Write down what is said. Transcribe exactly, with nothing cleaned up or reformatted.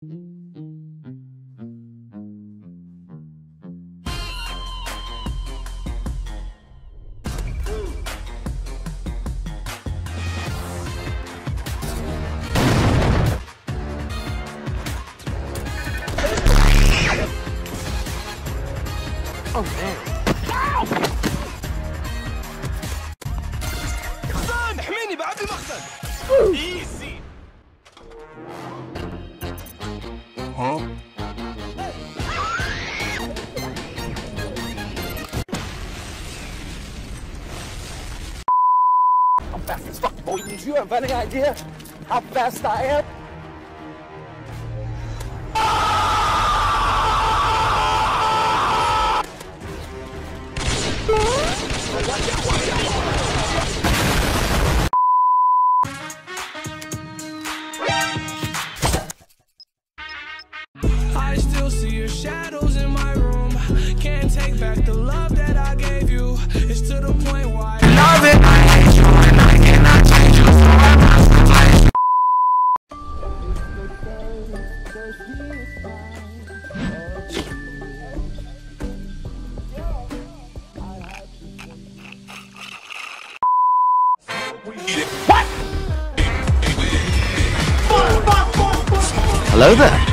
Oh man. حسام احميني بعد المقتل. ايزي. ها؟ I'm fast as fuck, boy. Do you have any idea how fast I am? I still see your shadows in my room. Can't take back the love that I gave you. It's to the point why I love it. I hate you and I cannot change you, so I must replace. Hello there.